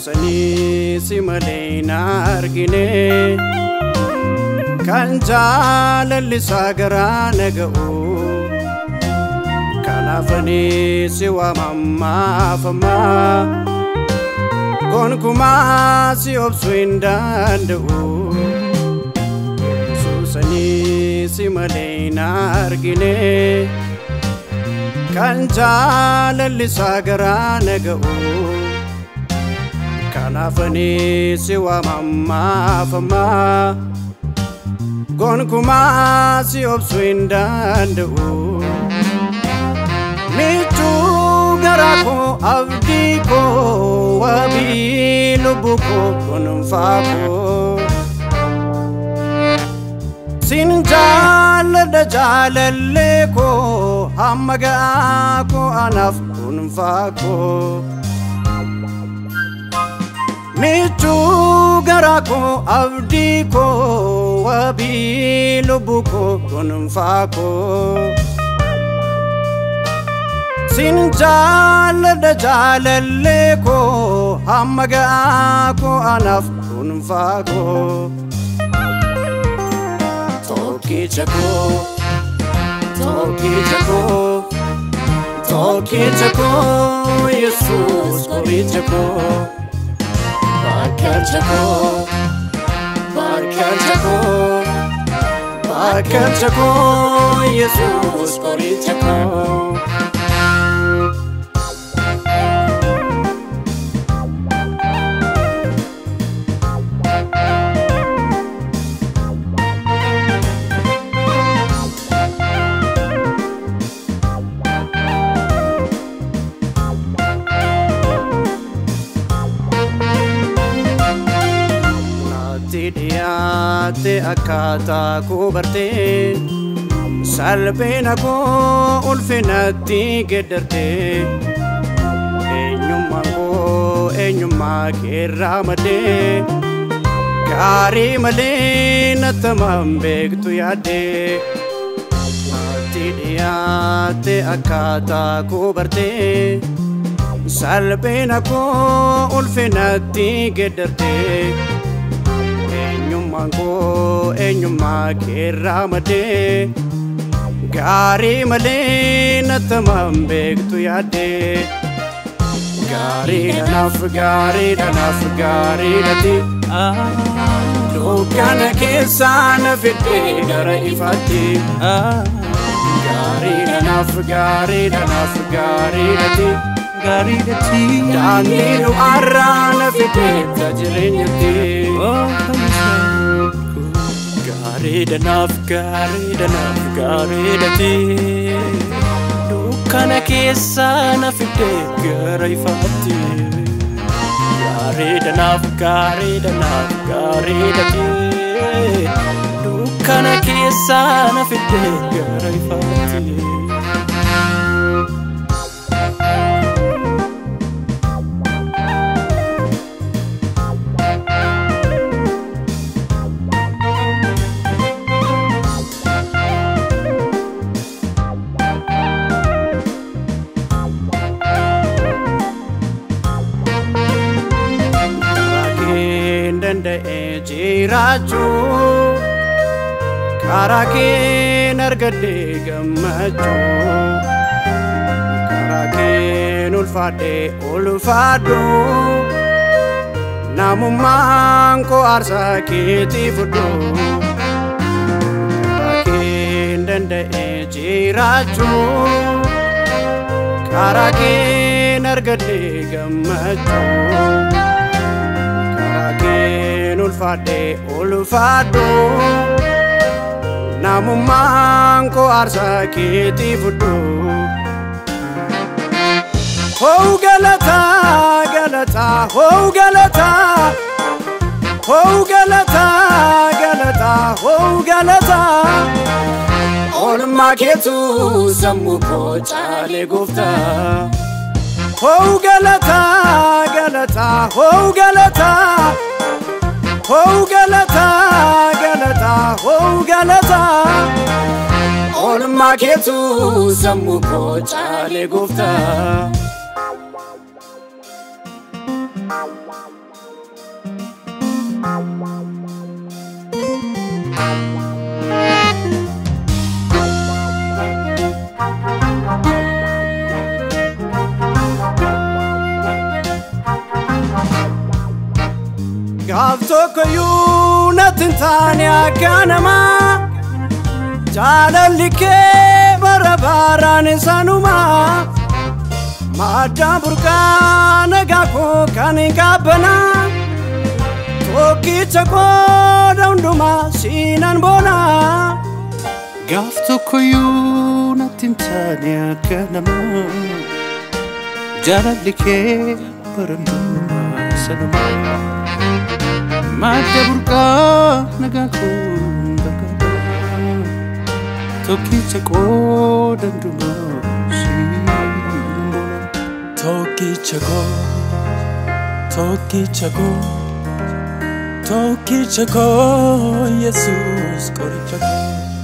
Susani simalena argine Kanjala lisagara nagau Kanafani siwa mama fama Gonkuma si obswindandu Susani simalena argine Kanjala lisagara nagau Kanafani siwa mama fama Gonkuma si obswindandu Mitu garako abdiko wabi lubuko gonfako Sinjala da jalaleko hamaga ko anaf gonfako Mitu garako abdiko wabi lubuko gonfako Sinjala da jalaleko hamaga ko anaf gonfako Toki chako Jesus kori chako Barka chako Jesus kori chako Te akata ko barte salbena ko ulfinati gedarte enyuma keramade kari male natamam begtu yade te akata ko barte salbena ko ulfinati gedarte enyuma keramade gari male natamam begtu yade gari dati dukana kesana fitte gara ifati gari dati dandiru arana fitte tajrinyati Gari danaf dati Dukana kesana fitte gara ifati Gari danaf dati Dukana kesana fitte gara ifati Jiraju karake nargade gamaju karake ulfado namumangko arsa kiti fudu karake ndende jiraju karake nargade gamaju ulfado namumangko arsa kiti fudu Oh galata Olma ketu samuko chale gufta Oh galata Olma ketu samuko chale gufta Gaafto koyuu natin taane akkanama jaalalli kee bara baraan sanuma madda burqaa nagaa koo kan hin qabbana tokkicha qooda hundumaa siinan boona. Gaafto koyuu natin taane akkanama jaalalli kee bara hundumaa sanuma madda burqaa nagaa koo tokkicha qooda hundumaa siinan boona. Tokkicha koo Yesus qoricha koo.